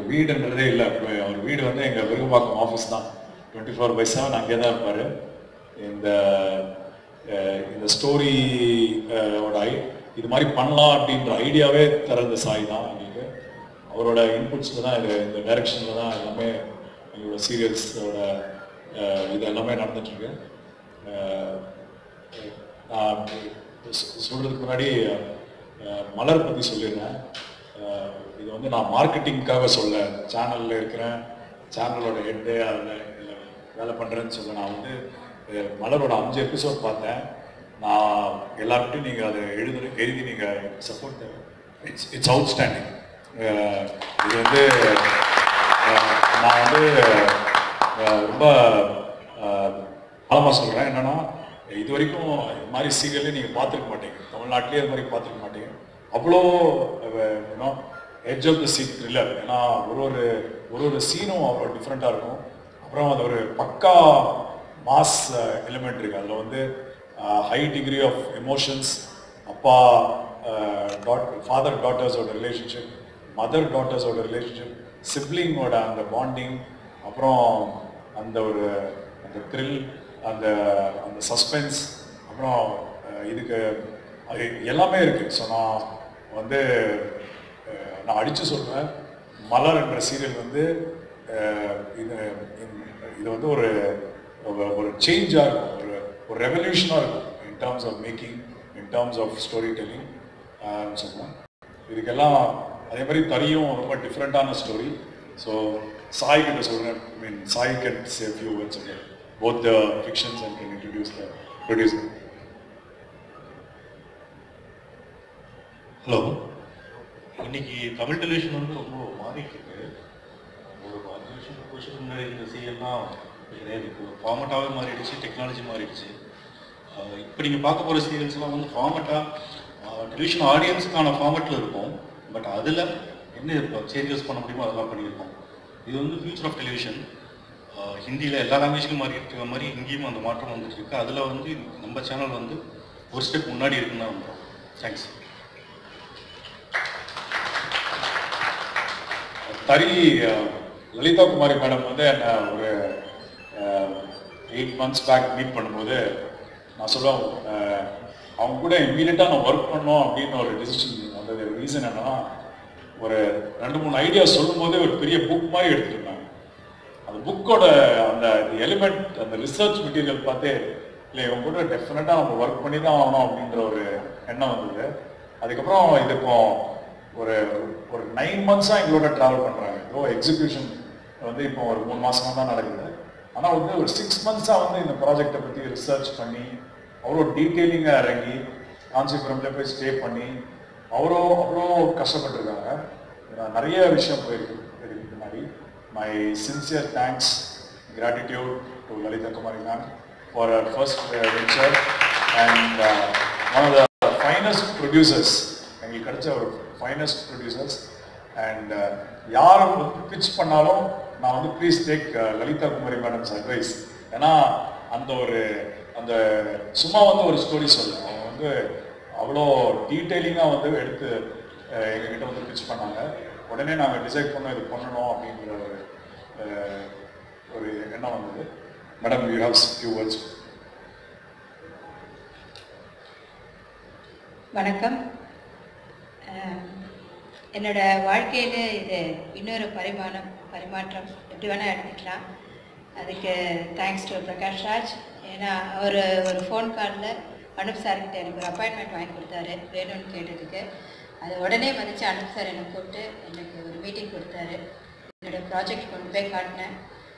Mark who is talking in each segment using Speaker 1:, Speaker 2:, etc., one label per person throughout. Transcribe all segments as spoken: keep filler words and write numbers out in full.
Speaker 1: வீடுன்றதே இல்லை. அவர் வீடு வந்து எங்கள் விருகம்பாக்கம் ஆஃபீஸ் தான். டுவெண்ட்டி ஃபோர் பை செவன் அங்கே தான் இருப்பார். இந்த இந்த ஸ்டோரி ஐ இது மாதிரி பண்ணலாம் அப்படின்ற ஐடியாவே தரது சாய் தான் எங்களுக்கு. அவரோட இன்புட்ஸில் தான் இது இந்த டைரக்ஷனில் தான் எல்லாமே எங்களோட சீரியல்ஸோட இது எல்லாமே நடந்துட்டுருக்கு. நான் சொல்கிறதுக்கு முன்னாடி மலர் பற்றி சொல்லிடுறேன். இது வந்து நான் மார்க்கெட்டிங்காக சொல்ல, சேனலில் இருக்கிறேன், சேனலோட ஹெட்டு அதில் வேலை பண்ணுறேன்னு சொல்ல. நான் வந்து மலரோட அஞ்சு எபிசோட் பார்த்தேன். நான் எல்லார்கிட்டையும் நீங்கள் அதை எழுது எழுதி நீங்கள் சப்போர்ட் இட்ஸ் இட்ஸ் அவுட்ஸ்டாண்டிங். இது வந்து நான் வந்து ரொம்ப ஆழமாக சொல்கிறேன். என்னென்னா, இது வரைக்கும் இது மாதிரி சீரியலே நீங்கள் பார்த்துருக்க மாட்டீங்க, தமிழ்நாட்டிலே இது மாதிரி பார்த்துருக்க மாட்டீங்க. அவ்வளோ ஏன்னா edge of the seat thriller. ஏன்னா ஒரு ஒரு ஒரு ஒரு சீனும் அவ்வளோ டிஃப்ரெண்ட்டாக இருக்கும். அப்புறம் அது ஒரு பக்கா மாஸ் எலிமெண்ட் இருக்குது. அதில் வந்து ஹை டிகிரி ஆஃப் எமோஷன்ஸ், அப்பா டாட் ஃபாதர் டாட்டர்ஸோட ரிலேஷன்ஷிப், மதர் டாட்டர்ஸோட ரிலேஷன்ஷிப், சிப்ளிங்கோட அந்த பாண்டிங், அப்புறம் அந்த ஒரு அந்த த்ரில், அந்த அந்த சஸ்பென்ஸ், அப்புறம் இதுக்கு எல்லாமே இருக்குது. ஸோ நான் வந்து நான் அடித்து சொல்கிறேன், மலர் என்ற சீரியல் வந்து இது இது வந்து ஒரு ஒரு சேஞ்சாக இருக்கும், ஒரு ஒரு ரெவல்யூஷனாக இருக்கும் in terms of making, in terms of story telling சொல்லுவேன். இதுக்கெல்லாம் அதே மாதிரி தரியும் ரொம்ப டிஃப்ரெண்ட்டான ஸ்டோரி. ஸோ சாய் கிட்ட சொல்கிறேன், I mean Sai can say few words about both the fictions and can introduce the producer.
Speaker 2: Hello, இன்னைக்கு தமிழ் டெலிவிஷன் வந்து ரொம்ப மாறிட்டு இருக்கு. ஒரு அஞ்சு வருஷம் முப்பது வருஷத்துக்கு முன்னாடி இந்த சீரியல்லாம் கிடையாது. இப்போ ஃபார்மட்டாகவே மாறிடுச்சு, டெக்னாலஜி மாறிடுச்சு. இப்போ நீங்கள் பார்க்க போகிற சீரியல்ஸ்லாம் வந்து ஃபார்மட்டாக டெலிவிஷன் ஆடியன்ஸுக்கான ஃபார்மட்டில் இருக்கும். பட் அதில் என்ன இப்போ சேஞ்சஸ் பண்ண முடியுமோ அதெல்லாம் பண்ணியிருக்கோம். இது வந்து ஃபியூச்சர் ஆஃப் டெலிவிஷன். ஹிந்தியில் எல்லா லாங்குவேஜ்லையும் மாறிட்டு இருக்க மாதிரி இங்கேயும் அந்த மாற்றம் வந்துட்டு இருக்கு. அதில் வந்து நம்ம சேனல் வந்து ஒரு ஸ்டெப் முன்னாடி இருக்குன்னு தான் வந்துடும். தேங்க்ஸ்.
Speaker 1: தரி லலிதா குமாரி மேடம் வந்து என்ன ஒரு எயிட் மந்த்ஸ் பேக் மீட் பண்ணும்போது நான் சொல்லுவேன், அவங்க கூட இம்மீடியட்டாக நான் ஒர்க் பண்ணோம் அப்படின்னு ஒரு டிசிஷன் வந்தது. ரீசன் என்னன்னா, ஒரு ரெண்டு மூணு ஐடியா சொல்லும் போதே ஒரு பெரிய புக் மாதிரி எடுத்துருந்தாங்க. அந்த புக்கோட அந்த எலிமெண்ட், அந்த ரிசர்ச் மெட்டீரியல் பார்த்தே இல்லை, இவங்க கூட டெஃபினட்டாக நம்ம ஒர்க் பண்ணி தான் ஆகணும் அப்படின்ற ஒரு எண்ணம் வந்தது. அதுக்கப்புறம் இது இப்போ ஒரு ஒரு நைன் மந்த்ஸாக எங்களோட ட்ராவல் பண்ணுறாங்க. ஏதோ எக்ஸிக்யூஷன் வந்து இப்போ ஒரு மூணு மாதமாக தான் நடக்குது. ஆனால் வந்து ஒரு சிக்ஸ் மந்த்ஸாக வந்து இந்த ப்ராஜெக்டை பற்றி ரிசர்ச் பண்ணி அவ்வளோ டீட்டெயிலிங்காக இறங்கி காஞ்சிபுரம்ல போய் ஸ்டே பண்ணி அவ்வளோ அவ்வளோ கஷ்டப்பட்டுருக்காங்க. நிறைய விஷயம் போயிருக்கு இதுக்கு முன்னாடி. My sincere thanks, gratitude to Lalita Kumari ma'am for her first uh, venture and uh, one of the finest producers. எங்களுக்கு கிடைச்ச ஒரு finest producers and யார் வந்து பிச் பண்ணாலும் நான் வந்து please take Lalitha Kumari madam's advice. ஏன்னா அந்த ஒரு அந்த சும்மா வந்து ஒரு ஸ்டோரி சொல்ல அவங்க வந்து அவ்வளோ டீட்டெயிலிங்காக வந்து எடுத்து எங்ககிட்ட வந்து பிச் பண்ணாங்க. உடனே நாங்கள் டிசைட் பண்ணோம் இது பண்ணணும் அப்படிங்கிற ஒரு ஒரு எண்ணம் வந்தது. Madam, you have few words.
Speaker 3: வணக்கம். என்னோட வாழ்க்கையில் இது இன்னொரு பரிமாணம் பரிமாற்றம் எப்படி வேணால் எடுத்துக்கலாம். அதுக்கு தேங்க்ஸ் டு பிரகாஷ் ராஜ். ஏன்னா அவர் ஒரு ஃபோன் காலில் அனுப் சார்கிட்ட எனக்கு ஒரு அப்பாயின்மெண்ட் வாங்கி கொடுத்தாரு வேணும்னு கேட்டதுக்கு. அதை உடனே மதித்து அனுப் சார் என்னை கூப்பிட்டு எனக்கு ஒரு மீட்டிங் கொடுத்தாரு. என்னோடய ப்ராஜெக்ட் கொண்டு போய் காட்டினேன்.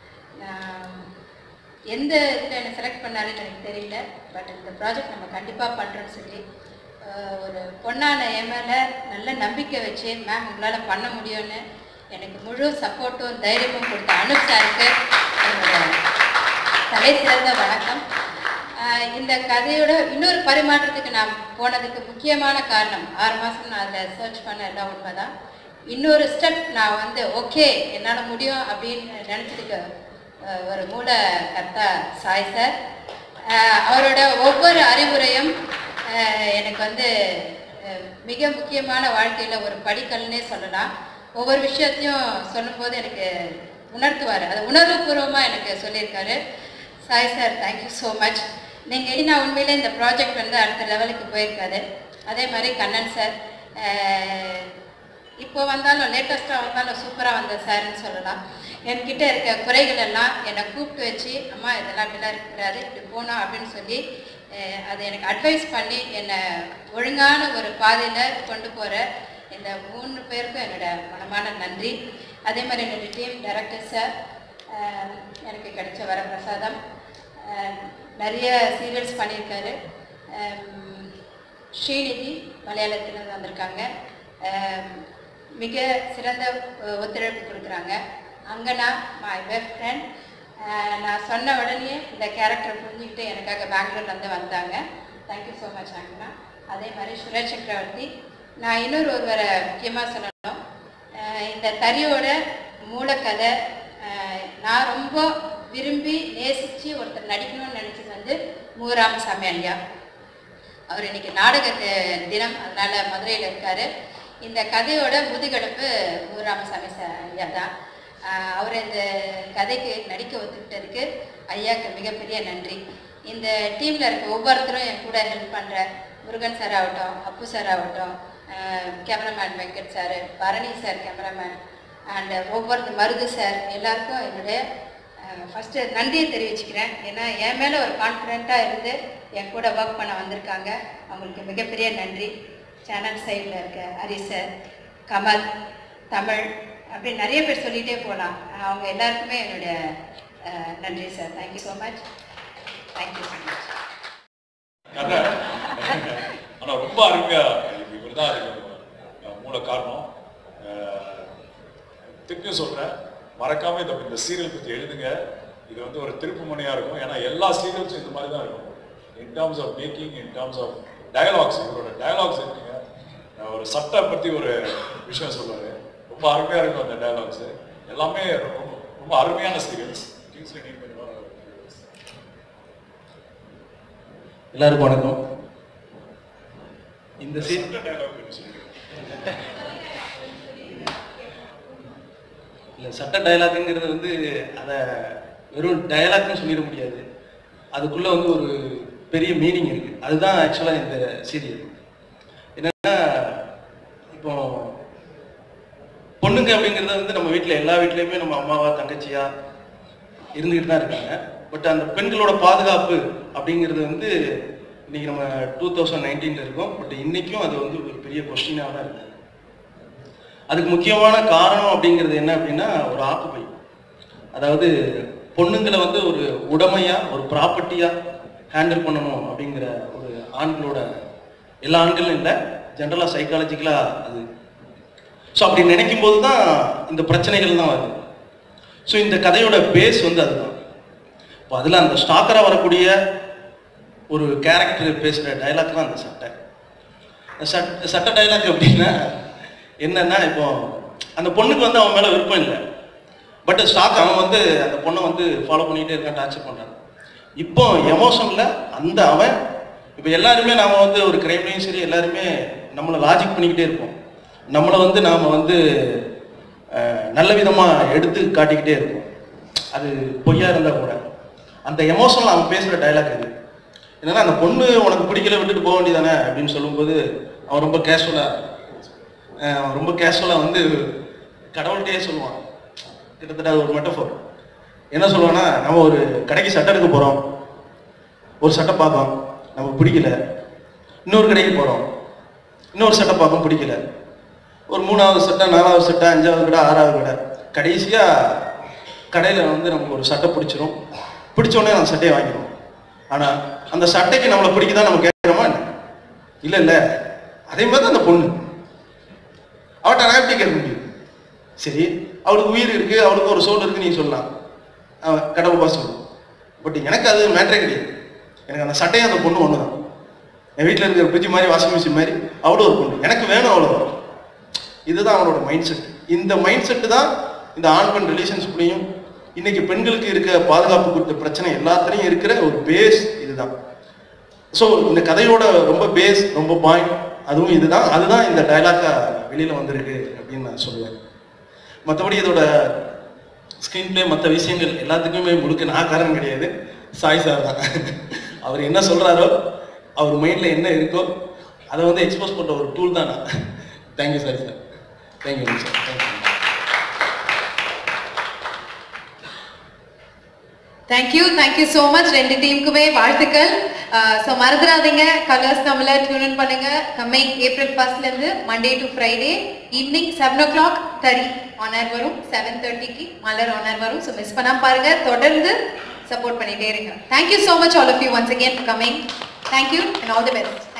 Speaker 3: எந்த இதில் என்னை செலக்ட் பண்ணாருன்னு எனக்கு தெரியல. பட் இந்த ப்ராஜெக்ட் நம்ம கண்டிப்பாக பண்ணுறோன்னு சொல்லி ஒரு பொண்ணான என் மேலே நல்ல நம்பிக்கை வச்சு, மேம் உங்களால் பண்ண முடியும்னு எனக்கு முழு சப்போர்ட்டும் தைரியமும் கொடுத்த அனுப் சாருக்கு என்னோட தலை சிறந்த வணக்கம். இந்த கதையோட இன்னொரு பரிமாற்றத்துக்கு நான் போனதுக்கு முக்கியமான காரணம், ஆறு மாதம் நான் அதில் சர்ச் பண்ண எல்லாம் உண்மை தான். இன்னொரு ஸ்டெப் நான் வந்து ஓகே என்னால் முடியும் அப்படின்னு நினச்சதுக்கு ஒரு மூல கர்த்தா சாய் சார். அவரோட ஒவ்வொரு அறிவுரையும் எனக்கு வந்து மிக முக்கியமான வாழ்க்கையில் ஒரு படிக்கல்னே சொல்லலாம். ஒவ்வொரு விஷயத்தையும் சொல்லும்போது எனக்கு உணர்த்துவார். அது உணர்வுபூர்வமாக எனக்கு சொல்லியிருக்காரு. Sai sir thank you so much. நீங்கள் இனி நான் உண்மையிலே இந்த ப்ராஜெக்ட் வந்து அடுத்த லெவலுக்கு போயிருக்காரு. அதே மாதிரி கண்ணன் சார் இப்போ வந்தாலும் லேட்டஸ்ட்டாக வந்தாலும் சூப்பராக வந்த சார்ன்னு சொல்லலாம். என்கிட்ட இருக்க குறைகள் எல்லாம் என்னை கூப்பிட்டு வச்சு அம்மா இதெல்லாம் இப்படிலாம் இருக்கக்கூடாது இப்படி போனோம் அப்படின்னு சொல்லி அதை எனக்கு அட்வைஸ் பண்ணி என்னை ஒழுங்கான ஒரு பாதையில் கொண்டு போகிற இந்த மூணு பேருக்கும் என்னோட மனமான நன்றி. அதே மாதிரி என்னோடய டீம் டைரக்டர் சார் எனக்கு கிடைச்ச வரப்பிரசாதம். நிறைய சீரியல்ஸ் பண்ணியிருக்காரு. ஸ்ரீநிதி மலையாளத்தில் வந்திருக்காங்க, மிக சிறந்த ஒத்துழைப்பு கொடுக்குறாங்க. Angana my best friend. நான் சொன்ன உடனே இந்த கேரக்டர் புரிஞ்சுக்கிட்டு எனக்காக பெங்களூர்லேருந்து வந்தாங்க. Thank you so much Angana. அதே மாதிரி சுரேஷ் சக்கரவர்த்தி. நான் இன்னொரு ஒருவரை முக்கியமாக சொல்லணும். இந்த தறியோட மூலக்கதை நான் ரொம்ப விரும்பி நேசித்து ஒருத்தர் நடிக்கணும்னு நினச்சது வந்து மு ராமசாமி ஐயா. அவர் இன்றைக்கி நாடக தினம், அதனால் மதுரையில் இருக்கார். இந்த கதையோட முதுகெலும்பு மு ராமசாமி ஐயா தான். அவர் இந்த கதைக்கு நடிக்க ஒத்துக்கிட்டதுக்கு ஐயாவுக்கு மிகப்பெரிய நன்றி. இந்த டீமில் இருக்க ஒவ்வொருத்தரும் என் கூட ஹெல்ப் பண்ணுற முருகன் சார் ஆகட்டும், அப்பு சார் ஆகட்டும், cameraman Venkat sir, Bharani sir cameraman, and ஒவ்வொரு மருது சார், எல்லாருக்கும் என்னுடைய ஃபஸ்ட்டு நன்றியை தெரிவிச்சுக்கிறேன். ஏன்னா என் மேலே ஒரு கான்ஃபிடென்ட்டாக இருந்து என் கூட ஒர்க் பண்ண வந்திருக்காங்க. அவங்களுக்கு மிகப்பெரிய நன்றி. சேனல் சைடில் இருக்க ஹரி சார், கமல், தமிழ், அப்படி நிறைய பேர் சொல்லிகிட்டே போகலாம். அவங்க எல்லாருக்குமே என்னுடைய நன்றி sir. Thank you so much. Thank you so much.
Speaker 1: ஆனால் ரொம்ப அருமையாக இவர் தான் அதுக்கு மூல காரணம். திருப்பியும் சொல்கிறேன், மறக்காமல் இந்த இந்த சீரியல் பற்றி எழுதுங்க. இது வந்து ஒரு திருப்பு மணியாக இருக்கும். ஏன்னா எல்லா சீரியல்ஸும் இந்த மாதிரி தான் இருக்கும். In terms of making, in terms of dialogues, இவரோட டயலாக்ஸ் இருக்குங்க. ஒரு சட்டை பற்றி ஒரு விஷயம் சொல்லுவார், ரொம்ப அருமையாக இருக்கும் அந்த டயலாக்ஸு. எல்லாமே ரொம்ப ரொம்ப அருமையான சீரியல்ஸ்.
Speaker 4: எல்லாருக்கும் வணக்கம். இந்த சீரியல் இல்லை, சட்ட டயலாக்குங்கிறது வந்து அதை வெறும் டயலாக்னு சொல்லிட முடியாது. அதுக்குள்ளே வந்து ஒரு பெரிய மீனிங் இருக்குது. அதுதான் ஆக்சுவலாக இந்த சீரியல். என்னென்னா, இப்போ பொண்ணுங்க அப்படிங்கிறது வந்து நம்ம வீட்டில் எல்லா வீட்லேயுமே நம்ம அம்மாவா தங்கச்சியா இருந்துக்கிட்டு தான் இருக்காங்க. பட் அந்த பெண்களோட பாதுகாப்பு அப்படிங்கிறது வந்து இன்றைக்கி நம்ம டூ தௌசண்ட் நைன்டீனில் இருக்கோம். பட் இன்றைக்கும் அது வந்து ஒரு பெரிய கொஸ்டினாக தான் இருக்குது. அதுக்கு முக்கியமான காரணம் அப்படிங்கிறது என்ன அப்படின்னா, ஒரு ஆக்குப்பை. அதாவது பொண்ணுங்களை வந்து ஒரு உடைமையாக, ஒரு ப்ராப்பர்ட்டியாக ஹேண்டில் பண்ணணும் அப்படிங்கிற ஒரு ஆண்களோட, எல்லா ஆண்களும் இல்லை, ஜென்ரலாக சைக்காலஜிக்கலாக அது. ஸோ அப்படி நினைக்கும் போது தான் இந்த பிரச்சனைகள் தான் வருது. ஸோ இந்த கதையோட பேஸ் வந்து அதுதான். இப்போ அதில் அந்த ஸ்டாக்கராக வரக்கூடிய ஒரு கேரக்டர் பேசுகிற டைலாக் தான் அந்த சட்டை. சட் சட்ட டைலாக் அப்படின்னா என்னன்னா, இப்போ அந்த பொண்ணுக்கு வந்து அவன் மேலே விருப்பம் இல்லை. பட் ஸ்டாக் அவன் வந்து அந்த பொண்ணை வந்து ஃபாலோ பண்ணிகிட்டே இருக்கான், டார்ச்சர் பண்ணுறான். இப்போ எமோஷனில் அந்த அவன், இப்போ எல்லாருமே நாம் வந்து ஒரு கிரைம்லையும் சரி எல்லாருமே நம்மளை லாஜிக் பண்ணிக்கிட்டே இருப்போம். நம்மளை வந்து நாம் வந்து நல்ல விதமாக எடுத்து காட்டிக்கிட்டே இருப்போம். அது பொய்யா இருந்தால் கூட அந்த எமோஷனில் அவன் பேசுகிற டைலாக் இது. என்னன்னா, அந்த பொண்ணு உனக்கு பிடிக்கல விட்டுட்டு போக வேண்டியதானே அப்படின்னு சொல்லும்போது அவன் ரொம்ப கேஷுவலாக அவன் ரொம்ப கேஷுவலாக வந்து கடவுள்கிட்டே சொல்லுவான். கிட்டத்தட்ட ஒரு மெட்டஃபோர். என்ன சொல்லுவான்னா, நம்ம ஒரு கடைக்கு சட்டை எடுக்க போகிறோம், ஒரு சட்டை பார்ப்போம், நமக்கு பிடிக்கல. இன்னொரு கடைக்கு போகிறோம், இன்னொரு சட்டை பார்ப்போம், பிடிக்கல. ஒரு மூணாவது சட்டை, நாலாவது சட்டை, அஞ்சாவது கடை, ஆறாவது கடை, கடைசியாக கடையில் வந்து நமக்கு ஒரு சட்டை பிடிச்சிரும். பிடிச்சோடனே அந்த சட்டையை வாங்கிடுவோம். ஆனால் அந்த சட்டைக்கு நம்மளை பிடிக்குதான் நம்ம கேட்குறோமா? இல்லை இல்லை. அதே மாதிரி தான் அந்த பொண்ணு. அவட்ட நான் எப்படி கேட்க முடியும்? சரி, அவளுக்கு உயிர் இருக்குது, அவளுக்கு ஒரு சோல் இருக்குது, நீ சொல்லலாம், அவன் கடவுள் சொல்லணும். பட் எனக்கு அது மேட்டரே கிடையாது. எனக்கு அந்த சட்டையும் அந்த பொண்ணு ஒன்று தான். என் வீட்டில் இருக்கிற ஃப்ரிட்ஜ் மாதிரி, வாஷிங் மிஷின் மாதிரி அவ்வளோ ஒரு பொண்ணு எனக்கு வேணும், அவ்வளோதான். இதுதான் அவனோட மைண்ட் செட். இந்த மைண்ட் செட்டு தான் இந்த ஆண் பெண் ரிலேஷன்ஷிப்லையும் இன்னைக்கு பெண்களுக்கு இருக்க பாதுகாப்பு கொடுத்த பிரச்சனை எல்லாத்துலேயும் இருக்கிற ஒரு பேஸ் இதுதான். ஸோ இந்த கதையோட ரொம்ப பேஸ், ரொம்ப பாயிண்ட் அதுவும் இதுதான். அதுதான் இந்த டைலாக்கா வெளியில் வந்திருக்கு அப்படின்னு நான் சொல்லுவேன். மற்றபடி இதோட ஸ்க்ரீன் பிளே மற்ற விஷயங்கள் எல்லாத்துக்குமே முழுக்க நான் காரணம் கிடையாது, சாய் சார் தான். அவர் என்ன சொல்கிறாரோ, அவர் மைண்டில் என்ன இருக்கோ அதை வந்து எக்ஸ்போஸ் பண்ணுற ஒரு டூல் தான் நான். Thank you sir sir thank you sir thank you.
Speaker 5: Thank you thank you so much. ரெண்டு டீமுக்குமே வாழ்த்துக்கள். ஸோ மறந்துடாதீங்க, கலர்ஸ் தமிழை டியூன் பண்ணுங்க. கம்மிங் ஏப்ரல் ஃபர்ஸ்ட்லேருந்து Monday to Friday evening seven o'clock Thari on air வரும், செவன் தேர்ட்டிக்கு மலர் ஆனர் வரும். ஸோ மிஸ் பண்ணாமல் பாருங்க, தொடர்ந்து சப்போர்ட் பண்ணிட்டே இருங்க. Thank you so much all of you once again for coming. Thank you and all the best.